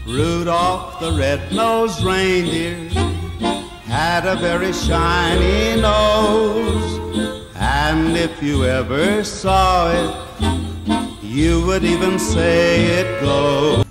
Rudolph the red-nosed reindeer had a very shiny nose, and if you ever saw it, you would even say it glowed.